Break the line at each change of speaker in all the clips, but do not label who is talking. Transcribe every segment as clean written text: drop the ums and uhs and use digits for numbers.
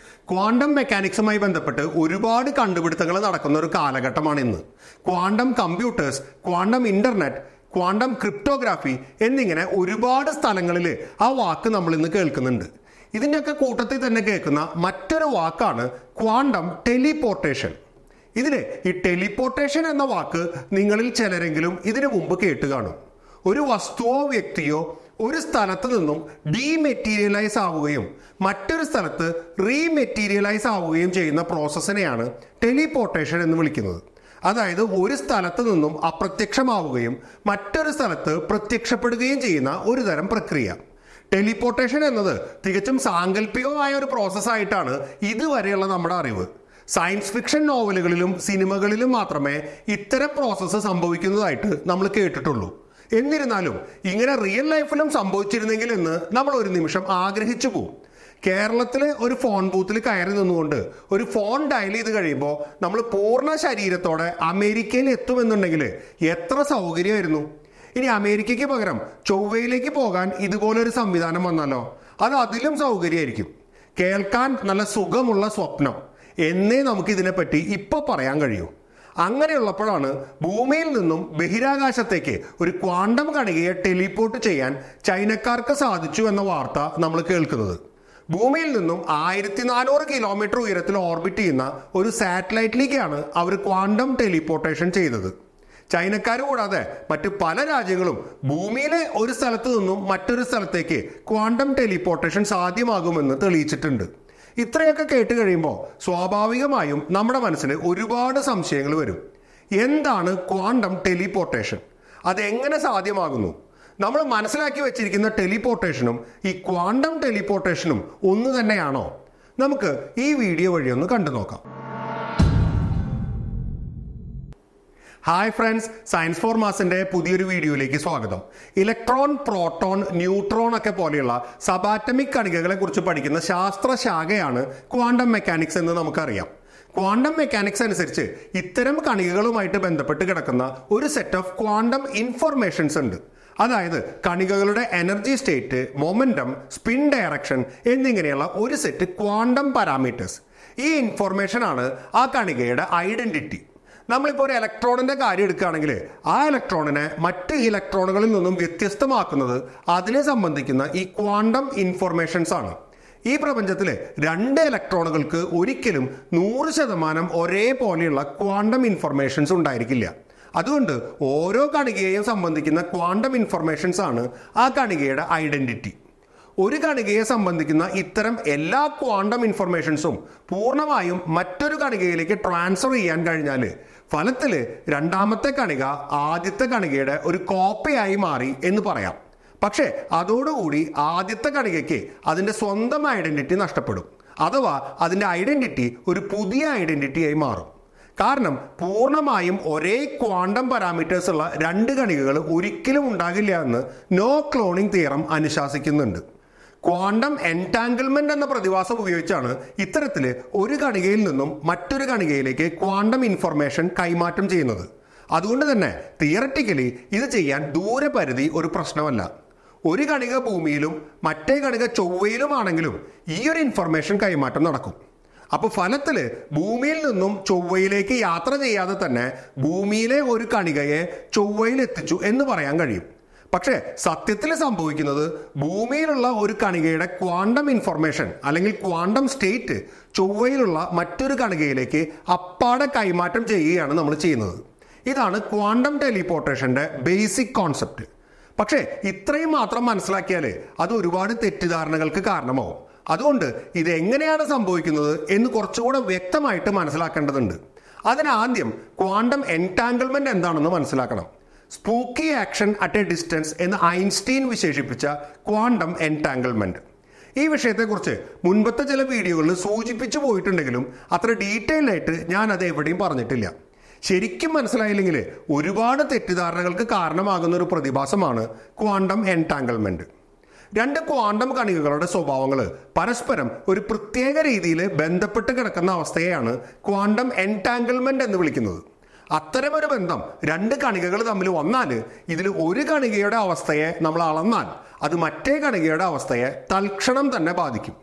Quantum മെക്കാനിക്സുമായി ബന്ധപ്പെട്ട് ഒരുപാട് കണ്ടുപിടുത്തങ്ങൾ നടക്കുന്ന ഒരു കാലഘട്ടമാണ് ഇന്ന്. Quantum computers, quantum internet, quantum cryptography എന്നിങ്ങനെ ഒരുപാട് സ്ഥലങ്ങളിൽ ആ വാക്ക് നമ്മൾ ഇന്ന് കേൾക്കുന്നുണ്ട്. ഇതിൻ്റെയൊക്കെ കൂട്ടത്തിൽ തന്നെ കേൾക്കുന്ന മറ്റൊരു വാക്കാണ് ക്വാണ്ടം ടെലിപ്പോർട്ടേഷൻ. ഇതിന് ഈ ടെലിപ്പോർട്ടേഷൻ എന്ന വാക്ക് നിങ്ങളിൽ ചിലരെങ്കിലും ഇതിനു മുമ്പ് കേട്ട് കാണും. ഒരു വസ്തുവോ വ്യക്തിയോ ഒരു സ്ഥലത്ത് നിന്നും ഡീമെറ്റീരിയലൈസ് ആവുകയും മറ്റൊരു സ്ഥലത്ത് റീമെറ്റീരിയലൈസ് ആവുകയും ചെയ്യുന്ന പ്രോസസ്സിനെയാണ് ടെലിപ്പോർട്ടേഷൻ എന്ന് വിളിക്കുന്നത്. അതായത് ഒരു സ്ഥലത്ത് നിന്നും അപ്രത്യക്ഷമാവുകയും മറ്റൊരു സ്ഥലത്ത് പ്രത്യക്ഷപ്പെടുകയും ചെയ്യുന്ന ഒരു തരം പ്രക്രിയ. ടെലിപ്പോർട്ടേഷൻ എന്നത് തികച്ചും സാങ്കല്പികമായ ഒരു പ്രോസസ്സായിട്ടാണ് ഇതുവരെയുള്ള നമ്മുടെ അറിവ്. സയൻസ് ഫിക്ഷൻ നോവലുകളിലും സിനിമകളിലും മാത്രമേ ഇത്തരം പ്രോസസ്സ് സംഭവിക്കുന്നതായിട്ട് നമ്മൾ കേട്ടിട്ടുള്ളൂ. എന്നിരുന്നാലും ഇങ്ങനെ റിയൽ ലൈഫിലും സംഭവിച്ചിരുന്നെങ്കിൽ എന്ന് നമ്മൾ ഒരു നിമിഷം ആഗ്രഹിച്ചു പോകും. കേരളത്തിലെ ഒരു ഫോൺ ബൂത്തിൽ കയറി നിന്നുകൊണ്ട് ഒരു ഫോൺ ഡയൽ ചെയ്ത് കഴിയുമ്പോൾ നമ്മൾ പൂർണ്ണ ശരീരത്തോടെ അമേരിക്കയിൽ എത്തുമെന്നുണ്ടെങ്കിൽ എത്ര സൗകര്യമായിരുന്നു. ഇനി അമേരിക്കയ്ക്ക് പകരം ചൊവ്വയിലേക്ക് പോകാൻ ഇതുപോലൊരു സംവിധാനം വന്നാലോ, അത് അതിലും സൗകര്യമായിരിക്കും. കേൾക്കാൻ നല്ല സുഖമുള്ള സ്വപ്നം എന്നേ നമുക്ക് ഇതിനെപ്പറ്റി ഇപ്പോൾ പറയാൻ കഴിയൂ. അങ്ങനെയുള്ളപ്പോഴാണ് ഭൂമിയിൽ നിന്നും ബഹിരാകാശത്തേക്ക് ഒരു ക്വാണ്ടം കണികയെ ടെലിപ്പോർട്ട് ചെയ്യാൻ ചൈനക്കാർക്ക് സാധിച്ചു എന്ന വാർത്ത നമ്മൾ കേൾക്കുന്നത്. ഭൂമിയിൽ നിന്നും 1400 കിലോമീറ്റർ ഉയരത്തിൽ ഓർബിറ്റ് ചെയ്യുന്ന ഒരു സാറ്റലൈറ്റിലേക്കാണ് അവർ ക്വാണ്ടം ടെലിപ്പോർട്ടേഷൻ ചെയ്തത്. ചൈനക്കാർ കൂടാതെ മറ്റ് പല രാജ്യങ്ങളും ഭൂമിയിലെ ഒരു സ്ഥലത്ത് നിന്നും മറ്റൊരു സ്ഥലത്തേക്ക് ക്വാണ്ടം ടെലിപ്പോർട്ടേഷൻ സാധ്യമാകുമെന്ന് തെളിയിച്ചിട്ടുണ്ട്. ഇത്രയൊക്കെ കേട്ട് കഴിയുമ്പോൾ സ്വാഭാവികമായും നമ്മുടെ മനസ്സിൽ ഒരുപാട് സംശയങ്ങൾ വരും. എന്താണ് ക്വാണ്ടം ടെലിപ്പോർട്ടേഷൻ? അതെങ്ങനെ സാധ്യമാകുന്നു? നമ്മൾ മനസ്സിലാക്കി വെച്ചിരിക്കുന്ന ടെലിപ്പോർട്ടേഷനും ഈ ക്വാണ്ടം ടെലിപ്പോർട്ടേഷനും ഒന്ന് തന്നെയാണോ? നമുക്ക് ഈ വീഡിയോ വഴി ഒന്ന് കണ്ടു നോക്കാം. ഹായ് ഫ്രണ്ട്സ്, സയൻസ് ഫോർ മാസിന്റെ പുതിയൊരു വീഡിയോയിലേക്ക് സ്വാഗതം. ഇലക്ട്രോൺ, പ്രോട്ടോൺ, ന്യൂട്രോൺ ഒക്കെ പോലെയുള്ള സബാറ്റമിക് കണികകളെ കുറിച്ച് പഠിക്കുന്ന ശാസ്ത്രശാഖയാണ് ക്വാണ്ടം മെക്കാനിക്സ് എന്ന് നമുക്കറിയാം. ക്വാണ്ടം മെക്കാനിക്സ് അനുസരിച്ച് ഇത്തരം കണികകളുമായിട്ട് ബന്ധപ്പെട്ട് കിടക്കുന്ന ഒരു സെറ്റ് ഓഫ് ക്വാണ്ടം ഇൻഫർമേഷൻസ് ഉണ്ട്. അതായത് കണികകളുടെ energy state, momentum, spin direction എന്നിങ്ങനെയുള്ള ഒരു സെറ്റ് ക്വാണ്ടം പാരാമീറ്റേഴ്സ്. ഈ ഇൻഫർമേഷൻ ആണ് ആ കണികയുടെ ഐഡന്റിറ്റി. നമ്മളിപ്പോൾ ഒരു ഇലക്ട്രോണിന്റെ കാര്യം എടുക്കുകയാണെങ്കിൽ ആ ഇലക്ട്രോണിനെ മറ്റ് ഇലക്ട്രോണുകളിൽ നിന്നും വ്യത്യസ്തമാക്കുന്നത് അതിനെ സംബന്ധിക്കുന്ന ഈ ക്വാണ്ടം ഇൻഫർമേഷൻസ് ആണ്. ഈ പ്രപഞ്ചത്തിലെ 2 ഇലക്ട്രോണുകൾക്ക് ഒരിക്കലും 100% ഒരേപോലെയുള്ള ക്വാണ്ടം ഇൻഫർമേഷൻസ് ഉണ്ടായിരിക്കില്ല. അതുകൊണ്ട് ഓരോ കണികയെയും സംബന്ധിക്കുന്ന ക്വാണ്ടം ഇൻഫർമേഷൻസ് ആണ് ആ കണികയുടെ ഐഡന്റിറ്റി. ഒരു കണികയെ സംബന്ധിക്കുന്ന ഇത്തരം എല്ലാ ക്വാണ്ടം ഇൻഫർമേഷൻസും പൂർണ്ണമായും മറ്റൊരു കണികയിലേക്ക് ട്രാൻസ്ഫർ ചെയ്യാൻ കഴിഞ്ഞാൽ ഫലത്തിൽ രണ്ടാമത്തെ കണിക ആദ്യത്തെ കണികയുടെ ഒരു കോപ്പിയായി മാറി എന്ന് പറയാം. പക്ഷേ അതോടുകൂടി ആദ്യത്തെ കണികയ്ക്ക് അതിൻ്റെ സ്വന്തം ഐഡന്റിറ്റി നഷ്ടപ്പെടും. അഥവാ അതിൻ്റെ ഐഡന്റിറ്റി ഒരു പുതിയ ഐഡന്റിറ്റിയായി മാറും. കാരണം പൂർണ്ണമായും ഒരേ ക്വാണ്ടം പാരാമീറ്റേഴ്സ് ഉള്ള 2 കണികകൾ ഒരിക്കലും ഉണ്ടാകില്ല എന്ന് നോ ക്ലോണിംഗ് തിയറം അനുശാസിക്കുന്നുണ്ട്. ക്വാണ്ടം എൻടാങ്കിൾമെന്റ് എന്ന പ്രതിഭാസം ഉപയോഗിച്ചാണ് ഇത്തരത്തിൽ ഒരു കണികയിൽ നിന്നും മറ്റൊരു കണികയിലേക്ക് ക്വാണ്ടം ഇൻഫർമേഷൻ കൈമാറ്റം ചെയ്യുന്നത്. അതുകൊണ്ട് തന്നെ തിയററ്റിക്കലി ഇത് ചെയ്യാൻ ദൂരപരിധി ഒരു പ്രശ്നമല്ല. ഒരു കണിക ഭൂമിയിലും മറ്റേ കണിക ചൊവ്വയിലുമാണെങ്കിലും ഈ ഒരു ഇൻഫർമേഷൻ കൈമാറ്റം നടക്കും. അപ്പോൾ ഫലത്തിൽ ഭൂമിയിൽ നിന്നും ചൊവ്വയിലേക്ക് യാത്ര ചെയ്യാതെ തന്നെ ഭൂമിയിലെ ഒരു കണികയെ ചൊവ്വയിൽ എത്തിച്ചു എന്ന് പറയാൻ കഴിയും. പക്ഷേ സത്യത്തിൽ സംഭവിക്കുന്നത് ഭൂമിയിലുള്ള ഒരു കണികയുടെ ക്വാണ്ടം ഇൻഫർമേഷൻ അല്ലെങ്കിൽ ക്വാണ്ടം സ്റ്റേറ്റ് ചൊവ്വയിലുള്ള മറ്റൊരു കണികയിലേക്ക് അപ്പാടെ കൈമാറ്റം ചെയ്യുകയാണ് നമ്മൾ ചെയ്യുന്നത്. ഇതാണ് ക്വാണ്ടം ടെലിപ്പോർട്ടേഷന്റെ ബേസിക് കോൺസെപ്റ്റ്. പക്ഷേ ഇത്രയും മാത്രം മനസ്സിലാക്കിയാൽ അത് ഒരുപാട് തെറ്റിദ്ധാരണകൾക്ക് കാരണമാവും. അതുകൊണ്ട് ഇത് എങ്ങനെയാണ് സംഭവിക്കുന്നത് എന്ന് കുറച്ചുകൂടെ വ്യക്തമായിട്ട് മനസ്സിലാക്കേണ്ടതുണ്ട്. അതിനാദ്യം ക്വാണ്ടം എൻടാങ്കിൾമെന്റ് എന്താണെന്ന് മനസ്സിലാക്കണം. Spooky action at a distance എന്ന് ഐൻസ്റ്റീൻ വിശേഷിപ്പിച്ച ക്വാണ്ടം എൻടാങ്കിൾമെന്റ്. ഈ വിഷയത്തെക്കുറിച്ച് മുൻപത്തെ ചില വീഡിയോകളിൽ സൂചിപ്പിച്ചു പോയിട്ടുണ്ടെങ്കിലും അത്ര ഡീറ്റെയിൽ ആയിട്ട് ഞാൻ അത് എവിടെയും പറഞ്ഞിട്ടില്ല. ശരിക്കും മനസ്സിലായില്ലെങ്കിൽ ഒരുപാട് തെറ്റിദ്ധാരണകൾക്ക് കാരണമാകുന്ന ഒരു പ്രതിഭാസമാണ് ക്വാണ്ടം എൻടാങ്കിൾമെന്റ്. 2 ക്വാണ്ടം കണികകളുടെ സ്വഭാവങ്ങൾ പരസ്പരം ഒരു പ്രത്യേക രീതിയിൽ ബന്ധപ്പെട്ട് കിടക്കുന്ന അവസ്ഥയെയാണ് ക്വാണ്ടം എൻടാങ്കിൾമെന്റ് എന്ന് വിളിക്കുന്നത്. അത്തരമൊരു ബന്ധം 2 കണികകൾ തമ്മിൽ വന്നാൽ ഇതിൽ ഒരു കണികയുടെ അവസ്ഥയെ നമ്മൾ അളന്നാൽ അത് മറ്റേ കണികയുടെ അവസ്ഥയെ തൽക്ഷണം തന്നെ ബാധിക്കും.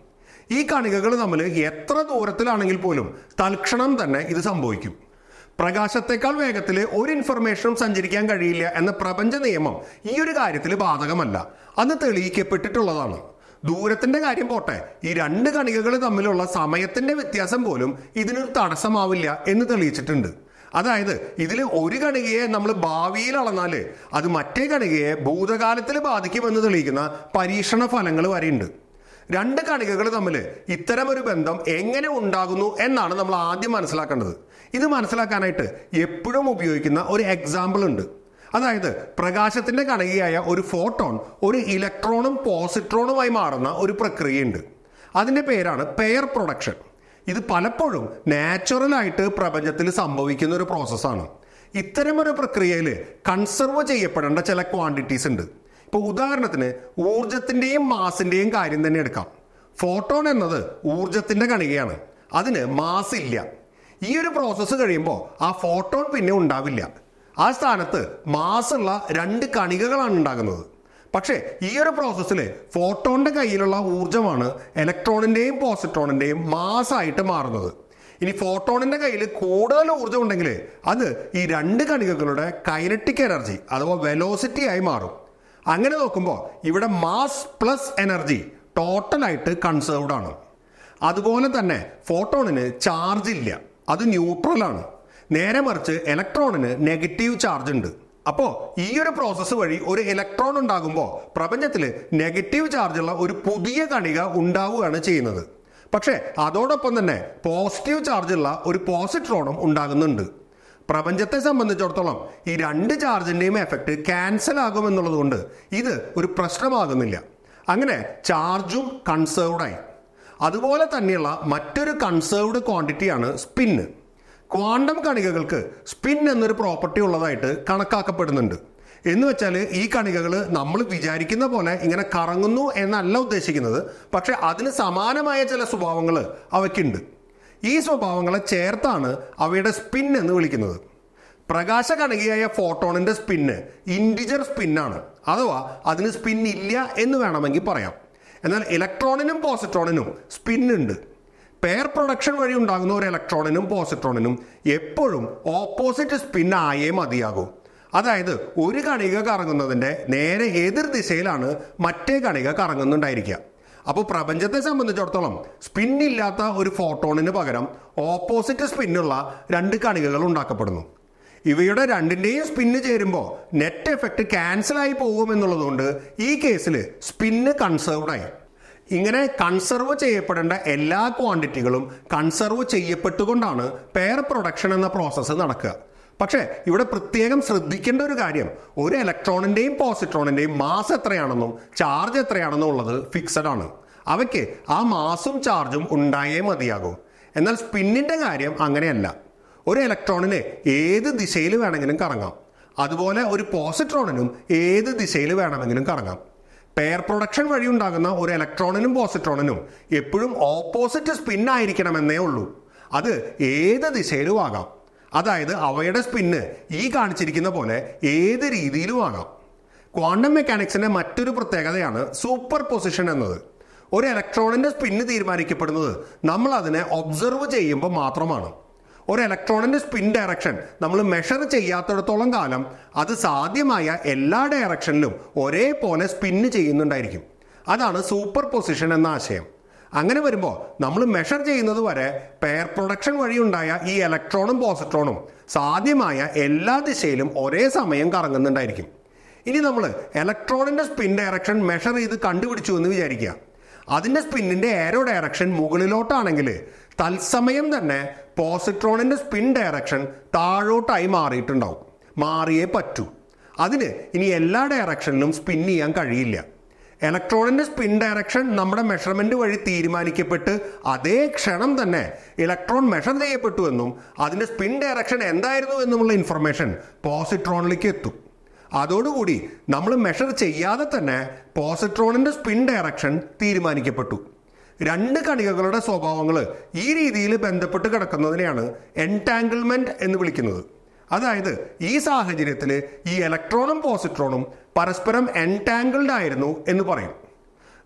ഈ കണികകൾ തമ്മിൽ എത്ര ദൂരത്തിലാണെങ്കിൽ പോലും തൽക്ഷണം തന്നെ ഇത് സംഭവിക്കും. പ്രകാശത്തെക്കാൾ വേഗത്തിൽ ഒരു ഇൻഫർമേഷനും സഞ്ചരിക്കാൻ കഴിയില്ല എന്ന പ്രപഞ്ച നിയമം ഈ ഒരു കാര്യത്തിൽ ബാധകമല്ല. അത് തെളിയിക്കപ്പെട്ടിട്ടുള്ളതാണ്. ദൂരത്തിന്റെ കാര്യം പോട്ടെ, ഈ രണ്ട് കണികകൾ തമ്മിലുള്ള സമയത്തിന്റെ വ്യത്യാസം പോലും ഇതിനൊരു തടസ്സമാവില്ല എന്ന് തെളിയിച്ചിട്ടുണ്ട്. അതായത് ഇതിൽ ഒരു കണികയെ നമ്മൾ ഭാവിയിൽ അളന്നാല് അത് മറ്റേ കണികയെ ഭൂതകാലത്തിൽ ബാധിക്കുമെന്ന് തെളിയിക്കുന്ന പരീക്ഷണ ഫലങ്ങൾ വരെയുണ്ട്. രണ്ട് കണികകൾ തമ്മിൽ ഇത്തരമൊരു ബന്ധം എങ്ങനെ ഉണ്ടാകുന്നു എന്നാണ് നമ്മൾ ആദ്യം മനസ്സിലാക്കേണ്ടത്. ഇത് മനസ്സിലാക്കാനായിട്ട് എപ്പോഴും ഉപയോഗിക്കുന്ന ഒരു എക്സാമ്പിൾ ഉണ്ട്. അതായത് പ്രകാശത്തിന്റെ കണികയായ ഒരു ഫോട്ടോൺ ഒരു ഇലക്ട്രോണും പോസിട്രോണുമായി മാറുന്ന ഒരു പ്രക്രിയയുണ്ട്. അതിന്റെ പേരാണ് പെയർ പ്രൊഡക്ഷൻ. ഇത് പലപ്പോഴും നാച്ചുറലായിട്ട് പ്രപഞ്ചത്തിൽ സംഭവിക്കുന്ന ഒരു പ്രോസസ്സാണ്. ഇത്തരമൊരു പ്രക്രിയയിൽ കൺസർവ് ചെയ്യപ്പെടേണ്ട ചില ക്വാണ്ടിറ്റീസ് ഉണ്ട്. ഇപ്പോൾ ഉദാഹരണത്തിന് ഊർജത്തിന്റെയും മാസിന്റെയും കാര്യം തന്നെ എടുക്കാം. ഫോട്ടോൺ എന്നത് ഊർജത്തിന്റെ കണികയാണ്, അതിന് മാസ് ഇല്ല. ഈ ഒരു പ്രോസസ്സ് കഴിയുമ്പോൾ ആ ഫോട്ടോൺ പിന്നെ ഉണ്ടാവില്ല. ആ സ്ഥാനത്ത് മാസുള്ള രണ്ട് കണികകളാണ് ഉണ്ടാകുന്നത്. പക്ഷേ ഈ ഒരു പ്രോസസ്സിൽ ഫോട്ടോണിന്റെ കയ്യിലുള്ള ഊർജമാണ് ഇലക്ട്രോണിന്റെയും പോസിട്രോണിന്റെയും മാസായിട്ട് മാറുന്നത്. ഇനി ഫോട്ടോണിന്റെ കയ്യിൽ കൂടുതൽ ഊർജം ഉണ്ടെങ്കിൽ അത് ഈ രണ്ട് കണികകളുടെ കൈനറ്റിക് എനർജി അഥവാ വെലോസിറ്റി ആയി മാറും. അങ്ങനെ നോക്കുമ്പോൾ ഇവിടെ മാസ് പ്ലസ് എനർജി ടോട്ടലായിട്ട് കൺസേർവ്ഡ് ആണ്. അതുപോലെ തന്നെ ഫോട്ടോണിന് ചാർജ് ഇല്ല, അത് ന്യൂട്രലാണ്. നേരെ മറിച്ച് ഇലക്ട്രോണിന് നെഗറ്റീവ് ചാർജ് ഉണ്ട്. അപ്പോൾ ഈ ഒരു പ്രോസസ്സ് വഴി ഒരു ഇലക്ട്രോൺ ഉണ്ടാകുമ്പോൾ പ്രപഞ്ചത്തിൽ നെഗറ്റീവ് ചാർജുള്ള ഒരു പുതിയ കണിക ഉണ്ടാവുകയാണ് ചെയ്യുന്നത്. പക്ഷേ അതോടൊപ്പം തന്നെ പോസിറ്റീവ് ചാർജുള്ള ഒരു പോസിട്രോണും ഉണ്ടാകുന്നുണ്ട്. പ്രപഞ്ചത്തെ സംബന്ധിച്ചിടത്തോളം ഈ രണ്ട് ചാർജിന്റെയും എഫക്റ്റ് ക്യാൻസൽ ആകുമെന്നുള്ളത് കൊണ്ട് ഇത് ഒരു പ്രശ്നമാകുന്നില്ല. അങ്ങനെ ചാർജും കൺസേർവ്ഡായി. അതുപോലെ തന്നെയുള്ള മറ്റൊരു കൺസേർവ്ഡ് ക്വാണ്ടിറ്റിയാണ് സ്പിന്ന്. ക്വാണ്ടം കണികകൾക്ക് സ്പിൻ എന്നൊരു പ്രോപ്പർട്ടി ഉള്ളതായിട്ട് കണക്കാക്കപ്പെടുന്നുണ്ട്. എന്ന് വെച്ചാൽ ഈ കണികകൾ നമ്മൾ വിചാരിക്കുന്ന പോലെ ഇങ്ങനെ കറങ്ങുന്നു എന്നല്ല ഉദ്ദേശിക്കുന്നത്. പക്ഷെ അതിന് സമാനമായ ചില സ്വഭാവങ്ങൾ അവയ്ക്കുണ്ട്. ഈ സ്വഭാവങ്ങളെ ചേർത്താണ് അവയുടെ സ്പിൻ എന്ന് വിളിക്കുന്നത്. പ്രകാശ കണികയായ ഫോട്ടോണിന്റെ സ്പിന്ന് ഇൻഡിജർ സ്പിന്നാണ്, അഥവാ അതിന് സ്പിൻ ഇല്ല എന്ന് വേണമെങ്കിൽ പറയാം. എന്നാൽ ഇലക്ട്രോണിനും പോസിട്രോണിനും സ്പിന്നുണ്ട്. പെയർ പ്രൊഡക്ഷൻ വഴി ഉണ്ടാകുന്ന ഒരു ഇലക്ട്രോണിനും പോസിട്രോണിനും എപ്പോഴും ഓപ്പോസിറ്റ് സ്പിൻ ആയേ മതിയാകൂ. അതായത് ഒരു കണിക കറങ്ങുന്നതിൻ്റെ നേരെ എതിർ ദിശയിലാണ് മറ്റേ കണിക കറങ്ങുന്നുണ്ടായിരിക്കുക. അപ്പോൾ പ്രപഞ്ചത്തെ സംബന്ധിച്ചിടത്തോളം സ്പിന്നില്ലാത്ത ഒരു ഫോട്ടോണിന് പകരം ഓപ്പോസിറ്റ് സ്പിന്നുള്ള രണ്ട് കണികകൾ ഉണ്ടാക്കപ്പെടുന്നു. ഇവയുടെ രണ്ടിൻ്റെയും സ്പിന്ന് ചേരുമ്പോൾ നെറ്റ് എഫക്റ്റ് ക്യാൻസലായി പോകും എന്നുള്ളതുകൊണ്ട് ഈ കേസിൽ സ്പിന്ന് കൺസേർവ്ഡായി. ഇങ്ങനെ കൺസർവ് ചെയ്യപ്പെടേണ്ട എല്ലാ ക്വാണ്ടിറ്റികളും കൺസർവ് ചെയ്യപ്പെട്ടുകൊണ്ടാണ് പെയർ പ്രൊഡക്ഷൻ എന്ന പ്രോസസ്സ് നടക്കുക. പക്ഷേ ഇവിടെ പ്രത്യേകം ശ്രദ്ധിക്കേണ്ട ഒരു കാര്യം, ഒരു ഇലക്ട്രോണിന്റെയും പോസിട്രോണിന്റെയും മാസ് എത്രയാണെന്നും ചാർജ് എത്രയാണെന്നും ഉള്ളത് ഫിക്സഡ് ആണ്. അവയ്ക്ക് ആ മാസും ചാർജും ഉണ്ടായേ മതിയാകും. എന്നാൽ സ്പിന്നിന്റെ കാര്യം അങ്ങനെയല്ല. ഒരു ഇലക്ട്രോണിന് ഏത് ദിശയിൽ വേണമെങ്കിലും കറങ്ങാം. അതുപോലെ ഒരു പോസിട്രോണിനും ഏത് ദിശയിൽ വേണമെങ്കിലും കറങ്ങാം. പെയർ പ്രൊഡക്ഷൻ വഴി ഉണ്ടാകുന്ന ഒരു ഇലക്ട്രോണിനും പോസിട്രോണിനും എപ്പോഴും ഓപ്പോസിറ്റ് സ്പിൻ ആയിരിക്കണമെന്നേ ഉള്ളൂ. അത് ഏത് ദിശയിലും ആകാം. അതായത് അവയുടെ സ്പിന്ന് ഈ കാണിച്ചിരിക്കുന്ന പോലെ ഏത് രീതിയിലും ആകാം. ക്വാണ്ടം മെക്കാനിക്സിന്റെ മറ്റൊരു പ്രത്യേകതയാണ് സൂപ്പർ പൊസിഷൻ എന്നത്. ഒരു ഇലക്ട്രോണിന്റെ സ്പിന്ന് തീരുമാനിക്കപ്പെടുന്നത് നമ്മൾ അതിനെ ഒബ്സർവ് ചെയ്യുമ്പോൾ മാത്രമാണ്. ഒരു ഇലക്ട്രോണിന്റെ സ്പിൻ ഡയറക്ഷൻ നമ്മൾ മെഷർ ചെയ്യാത്തിടത്തോളം കാലം അത് സാധ്യമായ എല്ലാ ഡയറക്ഷനിലും ഒരേപോലെ സ്പിന്ന് ചെയ്യുന്നുണ്ടായിരിക്കും. അതാണ് സൂപ്പർ പൊസിഷൻ എന്ന ആശയം. അങ്ങനെ വരുമ്പോൾ നമ്മൾ മെഷർ ചെയ്യുന്നത് വരെ പെയർ പ്രൊഡക്ഷൻ വഴി ഉണ്ടായ ഈ ഇലക്ട്രോണും പോസിട്രോണും സാധ്യമായ എല്ലാ ദിശയിലും ഒരേ സമയം കറങ്ങുന്നുണ്ടായിരിക്കും. ഇനി നമ്മൾ ഇലക്ട്രോണിന്റെ സ്പിൻ ഡയറക്ഷൻ മെഷർ ചെയ്ത് കണ്ടുപിടിച്ചു എന്ന് വിചാരിക്കുക. അതിന്റെ സ്പിന്നിന്റെ ഏരോ ഡയറക്ഷൻ മുകളിലോട്ടാണെങ്കിൽ തത്സമയം തന്നെ പോസിട്രോണിന്റെ സ്പിൻ ഡയറക്ഷൻ താഴോട്ടായി മാറിയിട്ടുണ്ടാവും. മാറിയേ പറ്റൂ. അതിന് ഇനി എല്ലാ ഡയറക്ഷനിലും സ്പിൻ ചെയ്യാൻ കഴിയില്ല. ഇലക്ട്രോണിന്റെ സ്പിൻ ഡയറക്ഷൻ നമ്മുടെ മെഷർമെന്റ് വഴി തീരുമാനിക്കപ്പെട്ട് അതേ ക്ഷണം തന്നെ ഇലക്ട്രോൺ മെഷർ ചെയ്യപ്പെട്ടു എന്നും അതിന്റെ സ്പിൻ ഡയറക്ഷൻ എന്തായിരുന്നു എന്നുമുള്ള ഇൻഫർമേഷൻ പോസിട്രോണിലേക്ക് എത്തും. അതോടുകൂടി നമ്മൾ മെഷർ ചെയ്യാതെ തന്നെ പോസിട്രോണിന്റെ സ്പിൻ ഡയറക്ഷൻ തീരുമാനിക്കപ്പെട്ടു. രണ്ട് കണികകളുടെ സ്വഭാവങ്ങൾ ഈ രീതിയിൽ ബന്ധപ്പെട്ട് കിടക്കുന്നതിനെയാണ് എൻടാങ്കിൾമെന്റ് എന്ന് വിളിക്കുന്നത്. അതായത് ഈ സാഹചര്യത്തിൽ ഈ ഇലക്ട്രോണും പോസിട്രോണും പരസ്പരം എൻടാങ്കിൾഡ് ആയിരുന്നു എന്ന് പറയും.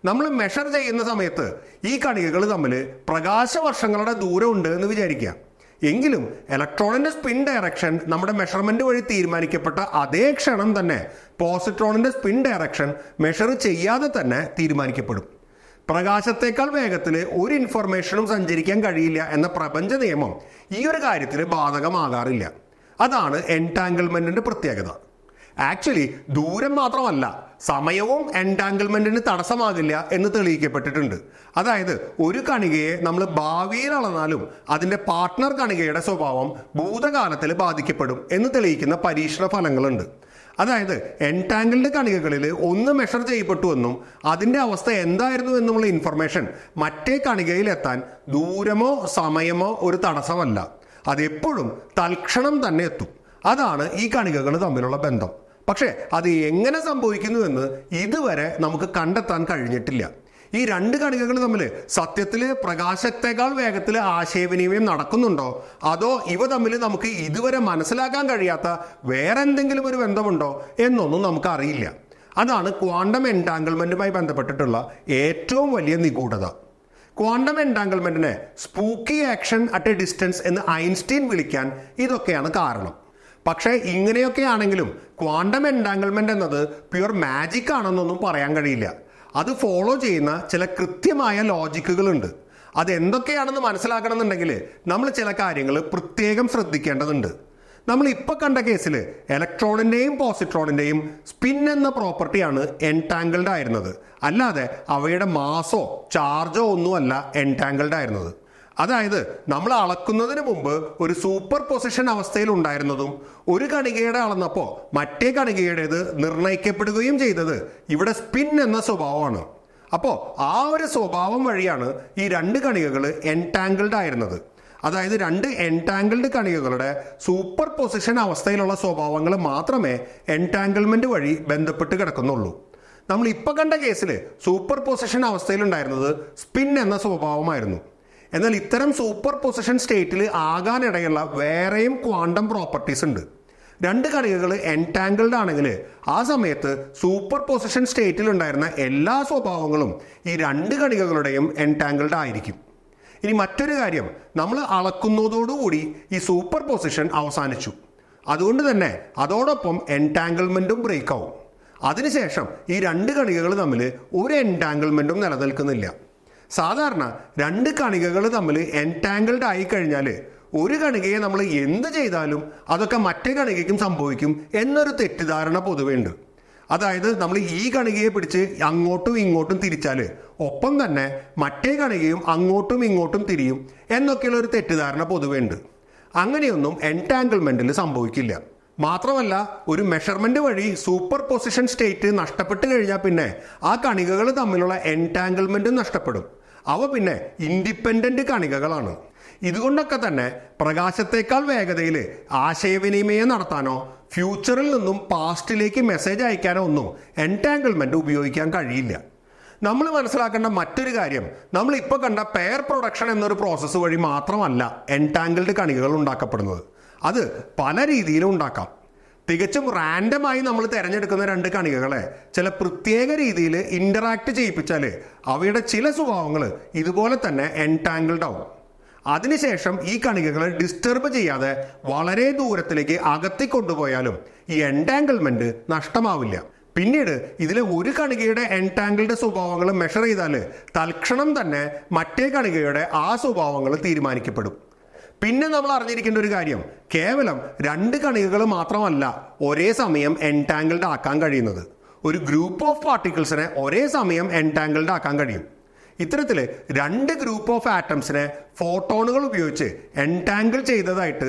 നമ്മൾ മെഷർ ചെയ്യുന്ന സമയത്ത് ഈ കണികകൾ തമ്മിൽ പ്രകാശവർഷങ്ങളുടെ ദൂരമുണ്ട് എന്ന് വിചാരിക്കുക. എങ്കിലും ഇലക്ട്രോണിന്റെ സ്പിൻ ഡയറക്ഷൻ നമ്മുടെ മെഷർമെന്റ് വഴി തീരുമാനിക്കപ്പെട്ട അതേ ക്ഷണം തന്നെ പോസിട്രോണിന്റെ സ്പിൻ ഡയറക്ഷൻ മെഷർ ചെയ്യാതെ തന്നെ തീരുമാനിക്കപ്പെടും. പ്രകാശത്തേക്കാൾ വേഗത്തിൽ ഒരു ഇൻഫർമേഷനും സഞ്ചരിക്കാൻ കഴിയില്ല എന്ന പ്രപഞ്ച നിയമം ഈ ഒരു കാര്യത്തിൽ ബാധകമാകാറില്ല. അതാണ് എൻടാങ്കിൾമെന്റിന്റെ പ്രത്യേകത. ആക്ച്വലി ദൂരം മാത്രമല്ല, സമയവും എൻടാങ്കിൾമെന്റിന് തടസ്സമാകില്ല എന്ന് തെളിയിക്കപ്പെട്ടിട്ടുണ്ട്. അതായത് ഒരു കണികയെ നമ്മൾ ഭാവിയിൽ അളന്നാലും അതിൻ്റെ പാർട്ട്ണർ കണികയുടെ സ്വഭാവം ഭൂതകാലത്തിൽ ബാധിക്കപ്പെടും എന്ന് തെളിയിക്കുന്ന പരീക്ഷണ ഫലങ്ങളുണ്ട്. അതായത് എൻടാങ്കിൾഡ് കണികകളിൽ ഒന്ന് മെഷർ ചെയ്യപ്പെട്ടുവെന്നും അതിൻ്റെ അവസ്ഥ എന്തായിരുന്നു എന്നുമുള്ള ഇൻഫർമേഷൻ മറ്റേ കണികയിൽ എത്താൻ ദൂരമോ സമയമോ ഒരു തടസ്സമല്ല, അതെപ്പോഴും തൽക്ഷണം തന്നെ എത്തും. അതാണ് ഈ കണികകൾ തമ്മിലുള്ള ബന്ധം. പക്ഷേ അത് എങ്ങനെ സംഭവിക്കുന്നുവെന്ന് ഇതുവരെ നമുക്ക് കണ്ടെത്താൻ കഴിഞ്ഞിട്ടില്ല. ഈ രണ്ട് കണികകൾ തമ്മിൽ സത്യത്തിൽ പ്രകാശത്തേക്കാൾ വേഗത്തിൽ ആശയവിനിമയം നടക്കുന്നുണ്ടോ, അതോ ഇവ തമ്മിൽ നമുക്ക് ഇതുവരെ മനസ്സിലാക്കാൻ കഴിയാത്ത വേറെ എന്തെങ്കിലും ഒരു ബന്ധമുണ്ടോ എന്നൊന്നും നമുക്കറിയില്ല. അതാണ് ക്വാണ്ടം എൻടാങ്കിൾമെന്റുമായി ബന്ധപ്പെട്ടിട്ടുള്ള ഏറ്റവും വലിയ നിഗൂഢത. ക്വാണ്ടം എൻടാങ്കിൾമെന്റിനെ spooky action at a distance എന്ന് ഐൻസ്റ്റീൻ വിളിക്കാൻ ഇതൊക്കെയാണ് കാരണം. പക്ഷേ ഇങ്ങനെയൊക്കെ ആണെങ്കിലും ക്വാണ്ടം എൻടാങ്കിൾമെന്റ് എന്നത് പ്യുവർ മാജിക് ആണെന്നൊന്നും പറയാൻ കഴിയില്ല. അത് ഫോളോ ചെയ്യുന്ന ചില കൃത്യമായ ലോജിക്കുകളുണ്ട്. അതെന്തൊക്കെയാണെന്ന് മനസ്സിലാക്കണമെന്നുണ്ടെങ്കിൽ നമ്മൾ ചില കാര്യങ്ങൾ പ്രത്യേകം ശ്രദ്ധിക്കേണ്ടതുണ്ട്. നമ്മൾ ഇപ്പോൾ കണ്ട കേസിൽ ഇലക്ട്രോണിൻ്റെയും പോസിട്രോണിൻ്റെയും സ്പിൻ എന്ന പ്രോപ്പർട്ടിയാണ് എൻടാങ്കിൾഡ് ആയിരുന്നത്, അല്ലാതെ അവയുടെ മാസോ ചാർജോ ഒന്നുമല്ല എൻടാങ്കിൾഡ് ആയിരുന്നത്. അതായത് നമ്മൾ അളക്കുന്നതിന് മുമ്പ് ഒരു സൂപ്പർ പൊസിഷൻ അവസ്ഥയിൽ ഉണ്ടായിരുന്നതും ഒരു കണികയുടെ അളന്നപ്പോൾ മറ്റേ കണികയുടേത് നിർണ്ണയിക്കപ്പെടുകയും ചെയ്തത് ഇവിടെ സ്പിൻ എന്ന സ്വഭാവമാണ്. അപ്പോൾ ആ ഒരു സ്വഭാവം വഴിയാണ് ഈ രണ്ട് കണികകൾ എൻടാങ്കിൾഡ് ആയിരുന്നത്. അതായത് രണ്ട് എൻടാങ്കിൾഡ് കണികകളുടെ സൂപ്പർ പൊസിഷൻ അവസ്ഥയിലുള്ള സ്വഭാവങ്ങൾ മാത്രമേ എൻടാങ്കിൾമെന്റ് വഴി ബന്ധപ്പെട്ട് കിടക്കുന്നുള്ളൂ. നമ്മൾ ഇപ്പോൾ കണ്ട കേസിൽ സൂപ്പർ പൊസിഷൻ അവസ്ഥയിലുണ്ടായിരുന്നത് സ്പിൻ എന്ന സ്വഭാവമായിരുന്നു. എന്നാൽ ഇത്തരം സൂപ്പർ പൊസിഷൻ സ്റ്റേറ്റിൽ ആകാനിടയുള്ള വേറെയും ക്വാണ്ടം പ്രോപ്പർട്ടീസ് ഉണ്ട്. രണ്ട് കണികകൾ എൻടാങ്കിൾഡ് ആണെങ്കിൽ ആ സമയത്ത് സൂപ്പർ പൊസിഷൻ സ്റ്റേറ്റിൽ ഉണ്ടായിരുന്ന എല്ലാ സ്വഭാവങ്ങളും ഈ രണ്ട് കണികകളുടെയും എൻടാങ്കിൾഡ് ആയിരിക്കും. ഇനി മറ്റൊരു കാര്യം, നമ്മൾ അളക്കുന്നതോടുകൂടി ഈ സൂപ്പർ പൊസിഷൻ അവസാനിച്ചു. അതുകൊണ്ട് തന്നെ അതോടൊപ്പം എൻടാങ്കിൾമെന്റും ബ്രേക്ക് ആവും. അതിനുശേഷം ഈ രണ്ട് കണികകൾ തമ്മിൽ ഒരു എൻടാങ്കിൾമെന്റും നിലനിൽക്കുന്നില്ല. സാധാരണ രണ്ട് കണികകൾ തമ്മിൽ എൻടാങ്കിൾഡ് ആയി കഴിഞ്ഞാൽ ഒരു കണികയെ നമ്മൾ എന്ത് ചെയ്താലും അതൊക്കെ മറ്റേ കണികയ്ക്കും സംഭവിക്കും എന്നൊരു തെറ്റിദ്ധാരണ പൊതുവെ ഉണ്ട്. അതായത് നമ്മൾ ഈ കണികയെ പിടിച്ച് അങ്ങോട്ടും ഇങ്ങോട്ടും തിരിച്ചാൽ ഒപ്പം തന്നെ മറ്റേ കണികയും അങ്ങോട്ടും ഇങ്ങോട്ടും തിരിയും എന്നൊക്കെയുള്ള ഒരു തെറ്റിദ്ധാരണ പൊതുവെ ഉണ്ട്. അങ്ങനെയൊന്നും എൻടാങ്കിൾമെന്റിൽ സംഭവിക്കില്ല. മാത്രമല്ല, ഒരു മെഷർമെന്റ് വഴി സൂപ്പർ പൊസിഷൻ സ്റ്റേറ്റ് നഷ്ടപ്പെട്ട് കഴിഞ്ഞാൽ പിന്നെ ആ കണികകൾ തമ്മിലുള്ള എൻടാങ്കിൾമെന്റും നഷ്ടപ്പെടും. അവ പിന്നെ ഇൻഡിപെൻഡന്റ് കണികകളാണ്. ഇതുകൊണ്ടൊക്കെ തന്നെ പ്രകാശത്തേക്കാൾ വേഗതയിൽ ആശയവിനിമയം നടത്താനോ ഫ്യൂച്ചറിൽ നിന്നും പാസ്റ്റിലേക്ക് മെസ്സേജ് അയക്കാനോ ഒന്നും എൻടാങ്കിൾമെന്റ് ഉപയോഗിക്കാൻ കഴിയില്ല. നമ്മൾ മനസ്സിലാക്കേണ്ട മറ്റൊരു കാര്യം, നമ്മൾ ഇപ്പോൾ കണ്ട പെയർ പ്രൊഡക്ഷൻ എന്നൊരു പ്രോസസ്സ് വഴി മാത്രമല്ല എൻടാങ്കിൾഡ് കണികകൾ ഉണ്ടാക്കപ്പെടുന്നത്. അത് പല രീതിയിലും ഉണ്ടാക്കാം. തികച്ചും റാൻഡമായി നമ്മൾ തിരഞ്ഞെടുക്കുന്ന രണ്ട് കണികകളെ ചില പ്രത്യേക രീതിയിൽ ഇന്ററാക്ട് ചെയ്യിപ്പിച്ചാൽ അവയുടെ ചില സ്വഭാവങ്ങൾ ഇതുപോലെ തന്നെ എൻടാങ്കിൾഡ് ആവും. അതിനുശേഷം ഈ കണികകളെ ഡിസ്റ്റർബ് ചെയ്യാതെ വളരെ ദൂരത്തിലേക്ക് അകത്തി കൊണ്ടുപോയാലും ഈ എൻടാങ്കിൾമെന്റ് നഷ്ടമാവില്ല. പിന്നീട് ഇതിലെ ഒരു കണികയുടെ എൻടാങ്കിൾഡ് സ്വഭാവങ്ങൾ മെഷർ ചെയ്താൽ തൽക്ഷണം തന്നെ മറ്റേ കണികയുടെ ആ സ്വഭാവങ്ങൾ തീരുമാനിക്കപ്പെടും. പിന്നെ നമ്മൾ അറിഞ്ഞിരിക്കേണ്ട ഒരു കാര്യം, കേവലം രണ്ട് കണികകൾ മാത്രമല്ല ഒരേ സമയം എൻടാങ്കിൾഡ് ആക്കാൻ കഴിയുന്നത്. ഒരു ഗ്രൂപ്പ് ഓഫ് പാർട്ടിക്കിൾസിനെ ഒരേ സമയം എൻടാങ്കിൾഡ് ആക്കാൻ കഴിയും. ഇത്തരത്തിൽ രണ്ട് ഗ്രൂപ്പ് ഓഫ് ആറ്റംസിനെ ഫോട്ടോണുകൾ ഉപയോഗിച്ച് എൻടാങ്കിൾ ചെയ്തതായിട്ട്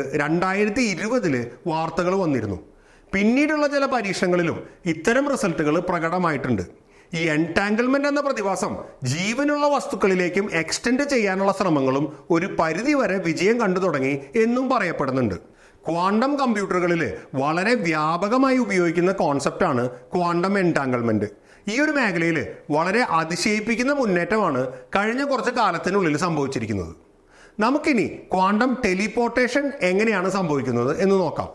2020 വാർത്തകൾ വന്നിരുന്നു. പിന്നീടുള്ള ചില പരീക്ഷണങ്ങളിലും ഇത്തരം റിസൾട്ടുകൾ പ്രകടമായിട്ടുണ്ട്. ഈ എൻടാങ്കിൾമെന്റ് എന്ന പ്രതിഭാസം ജീവനുള്ള വസ്തുക്കളിലേക്കും എക്സ്റ്റെൻഡ് ചെയ്യാനുള്ള ശ്രമങ്ങളും ഒരു പരിധിവരെ വിജയം കണ്ടു തുടങ്ങി എന്നും പറയപ്പെടുന്നുണ്ട്. ക്വാണ്ടം കമ്പ്യൂട്ടറുകളിൽ വളരെ വ്യാപകമായി ഉപയോഗിക്കുന്ന കോൺസെപ്റ്റാണ് ക്വാണ്ടം എൻടാങ്കിൾമെന്റ്. ഈ ഒരു മേഖലയിൽ വളരെ അതിശയിപ്പിക്കുന്ന മുന്നേറ്റമാണ് കഴിഞ്ഞ കുറച്ച് കാലത്തിനുള്ളിൽ സംഭവിച്ചിരിക്കുന്നത്. നമുക്കിനി ക്വാണ്ടം ടെലിപ്പോർട്ടേഷൻ എങ്ങനെയാണ് സംഭവിക്കുന്നത് എന്ന് നോക്കാം.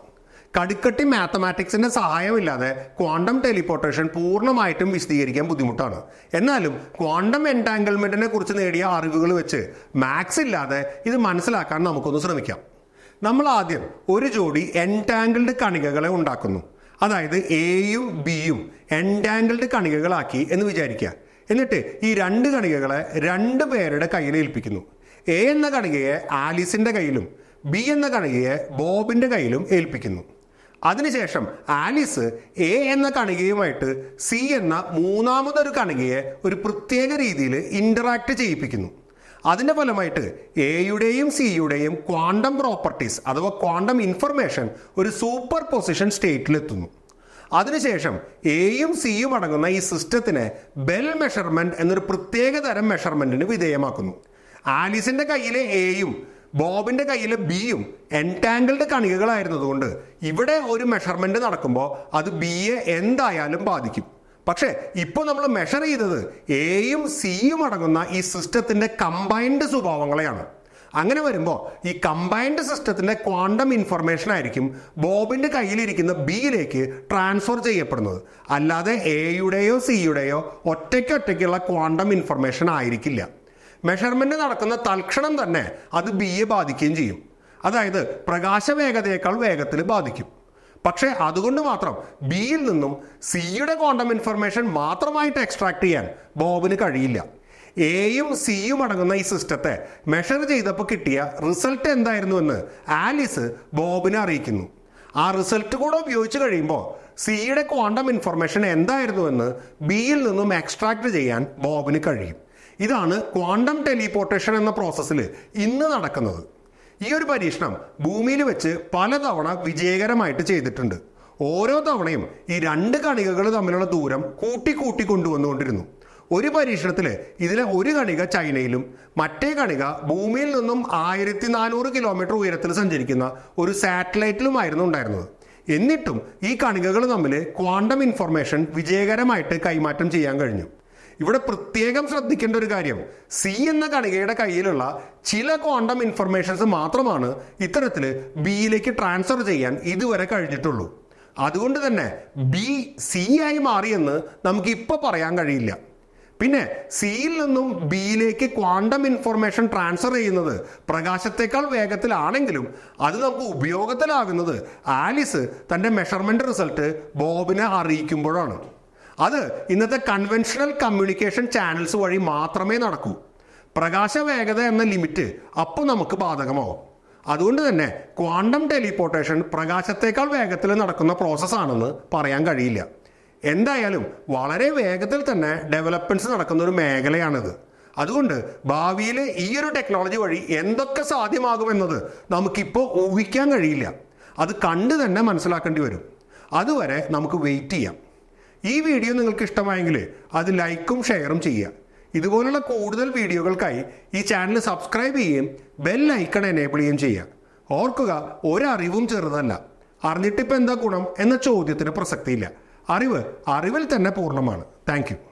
കടുക്കട്ടി മാത്തമാറ്റിക്സിന്റെ സഹായമില്ലാതെ ക്വാണ്ടം ടെലിപ്പോർട്ടേഷൻ പൂർണ്ണമായിട്ടും വിശദീകരിക്കാൻ ബുദ്ധിമുട്ടാണ്. എന്നാലും ക്വാണ്ടം എൻടാങ്കിൾമെന്റിനെ കുറിച്ച് നേടിയ അറിവുകൾ വെച്ച് മാത്സ് ഇല്ലാതെ ഇത് മനസ്സിലാക്കാൻ നമുക്കൊന്ന് ശ്രമിക്കാം. നമ്മൾ ആദ്യം ഒരു ജോഡി എൻടാങ്കിൾഡ് കണികകളെ ഉണ്ടാക്കുന്നു. അതായത് എയും ബിയും എൻടാങ്കിൾഡ് കണികകളാക്കി എന്ന് വിചാരിക്കുക. എന്നിട്ട് ഈ രണ്ട് കണികകളെ രണ്ട് പേരുടെ കയ്യിൽ ഏൽപ്പിക്കുന്നു. എ എന്ന കണികയെ ആലിസിന്റെ കയ്യിലും ബി എന്ന കണികയെ ബോബിന്റെ കയ്യിലും ഏൽപ്പിക്കുന്നു. അതിനുശേഷം ആലിസ് എ എന്ന കണികയുമായിട്ട് സി എന്ന മൂന്നാമതൊരു കണികയെ ഒരു പ്രത്യേക രീതിയിൽ ഇന്ററാക്ട് ചെയ്യിപ്പിക്കുന്നു. അതിന്റെ ഫലമായിട്ട് എയുടെയും സിയുടെയും ക്വാണ്ടം പ്രോപ്പർട്ടീസ് അഥവാ ക്വാണ്ടം ഇൻഫർമേഷൻ ഒരു സൂപ്പർ പൊസിഷൻ സ്റ്റേറ്റിലെത്തുന്നു. അതിനുശേഷം എയും സിയും അടങ്ങുന്ന ഈ സിസ്റ്റത്തിനെ ബെൽ മെഷർമെന്റ് എന്നൊരു പ്രത്യേക തരം മെഷർമെന്റിന് വിധേയമാക്കുന്നു. ആലിസിന്റെ കയ്യിലെ എയും ബോബിന്റെ കയ്യിലെ ബിയും എൻടാങ്കിൾഡ് കണികകളായിരുന്നതുകൊണ്ട് ഇവിടെ ഒരു മെഷർമെന്റ് നടക്കുമ്പോൾ അത് ബിയെ എന്തായാലും ബാധിക്കും. പക്ഷേ ഇപ്പോൾ നമ്മൾ മെഷർ ചെയ്തത് എയും സിയും അടങ്ങുന്ന ഈ സിസ്റ്റത്തിന്റെ കമ്പൈൻഡ് സ്വഭാവങ്ങളെയാണ്. അങ്ങനെ വരുമ്പോൾ ഈ കമ്പൈൻഡ് സിസ്റ്റത്തിന്റെ ക്വാണ്ടം ഇൻഫർമേഷൻ ആയിരിക്കും ബോബിന്റെ കയ്യിലിരിക്കുന്ന ബിയിലേക്ക് ട്രാൻസ്ഫർ ചെയ്യപ്പെടുന്നത്. അല്ലാതെ എയുടെയോ സിയുടെയോ ഒറ്റയ്ക്കൊറ്റയ്ക്കുള്ള ക്വാണ്ടം ഇൻഫർമേഷൻ ആയിരിക്കില്ല. മെഷർമെന്റ് നടക്കുന്ന തൽക്ഷണം തന്നെ അത് ബിയെ ബാധിക്കുകയും ചെയ്യും. അതായത് പ്രകാശവേഗതയേക്കാൾ വേഗത്തിൽ ബാധിക്കും. പക്ഷേ അതുകൊണ്ട് മാത്രം ബിയിൽ നിന്നും സിയുടെ ക്വാണ്ടം ഇൻഫർമേഷൻ മാത്രമായിട്ട് എക്സ്ട്രാക്ട് ചെയ്യാൻ ബോബിന് കഴിയില്ല. എയും സിയും അടങ്ങുന്ന ഈ സിസ്റ്റത്തെ മെഷർ ചെയ്തപ്പോൾ കിട്ടിയ റിസൾട്ട് എന്തായിരുന്നുവെന്ന് ആലിസ് ബോബിനെ അറിയിക്കുന്നു. ആ റിസൾട്ട് കൂടെ ഉപയോഗിച്ച് കഴിയുമ്പോൾ സിയുടെ ക്വാണ്ടം ഇൻഫർമേഷൻ എന്തായിരുന്നുവെന്ന് ബിയിൽ നിന്നും എക്സ്ട്രാക്ട് ചെയ്യാൻ ബോബിന് കഴിയും. ഇതാണ് ക്വാണ്ടം ടെലിപ്പോർട്ടേഷൻ എന്ന പ്രോസസ്സിൽ ഇന്ന് നടക്കുന്നത്. ഈ ഒരു പരീക്ഷണം ഭൂമിയിൽ വെച്ച് പലതവണ വിജയകരമായിട്ട് ചെയ്തിട്ടുണ്ട്. ഓരോ തവണയും ഈ രണ്ട് കണികകൾ തമ്മിലുള്ള ദൂരം കൂട്ടി കൊണ്ടുവന്നുകൊണ്ടിരുന്നു. ഒരു പരീക്ഷണത്തിൽ ഇതിലെ ഒരു കണിക ചൈനയിലും മറ്റേ കണിക ഭൂമിയിൽ നിന്നും 1400 കിലോമീറ്റർ ഉയരത്തിൽ സഞ്ചരിക്കുന്ന ഒരു സാറ്റലൈറ്റിലുമായിരുന്നു ഉണ്ടായിരുന്നത്. എന്നിട്ടും ഈ കണികകൾ തമ്മിൽ ക്വാണ്ടം ഇൻഫർമേഷൻ വിജയകരമായിട്ട് കൈമാറ്റം ചെയ്യാൻ കഴിഞ്ഞു. ഇവിടെ പ്രത്യേകം ശ്രദ്ധിക്കേണ്ട ഒരു കാര്യം, സി എന്ന കണികയുടെ കയ്യിലുള്ള ചില ക്വാണ്ടം ഇൻഫർമേഷൻസ് മാത്രമാണ് ഇത്തരത്തിൽ ബിയിലേക്ക് ട്രാൻസ്ഫർ ചെയ്യാൻ ഇതുവരെ കഴിഞ്ഞിട്ടുള്ളൂ. അതുകൊണ്ട് തന്നെ ബി സി ആയി മാറിയെന്ന് നമുക്ക് ഇപ്പോൾ പറയാൻ കഴിയില്ല. പിന്നെ സിയിൽ നിന്നും ബിയിലേക്ക് ക്വാണ്ടം ഇൻഫർമേഷൻ ട്രാൻസ്ഫർ ചെയ്യുന്നത് പ്രകാശത്തേക്കാൾ വേഗത്തിലാണെങ്കിലും അത് നമുക്ക് ഉപയോഗത്തിലാകുന്നത് ആലിസ് തൻ്റെ മെഷർമെന്റ് റിസൾട്ട് ബോബിനെ അറിയിക്കുമ്പോഴാണ്. അത് ഇന്നത്തെ കൺവെൻഷണൽ കമ്മ്യൂണിക്കേഷൻ ചാനൽസ് വഴി മാത്രമേ നടക്കൂ. പ്രകാശ വേഗത എന്ന ലിമിറ്റ് അപ്പോൾ നമുക്ക് ബാധകമാവും. അതുകൊണ്ട് തന്നെ ക്വാണ്ടം ടെലിപ്പോർട്ടേഷൻ പ്രകാശത്തേക്കാൾ വേഗത്തിൽ നടക്കുന്ന പ്രോസസ്സാണെന്ന് പറയാൻ കഴിയില്ല. എന്തായാലും വളരെ വേഗത്തിൽ തന്നെ ഡെവലപ്മെന്റ്സ് നടക്കുന്ന ഒരു മേഖലയാണിത്. അതുകൊണ്ട് ഭാവിയിൽ ഈ ഒരു ടെക്നോളജി വഴി എന്തൊക്കെ സാധ്യമാകുമെന്നത് നമുക്കിപ്പോൾ ഊഹിക്കാൻ കഴിയില്ല. അത് കണ്ട് തന്നെ മനസ്സിലാക്കേണ്ടി വരും. അതുവരെ നമുക്ക് വെയിറ്റ് ചെയ്യാം. ഈ വീഡിയോ നിങ്ങൾക്ക് ഇഷ്ടമായെങ്കിൽ അത് ലൈക്കും ഷെയറും ചെയ്യുക. ഇതുപോലുള്ള കൂടുതൽ വീഡിയോകൾക്കായി ഈ ചാനൽ സബ്സ്ക്രൈബ് ചെയ്യുകയും ബെൽ ഐക്കൺ എനേബിൾ ചെയ്യുകയും ചെയ്യുക. ഓർക്കുക, ഒരറിവും ചെറുതല്ല. അറിഞ്ഞിട്ടിപ്പോൾ എന്താ ഗുണം എന്ന ചോദ്യത്തിന് പ്രസക്തിയില്ല. അറിവിൽ തന്നെ പൂർണ്ണമാണ്. Thank you.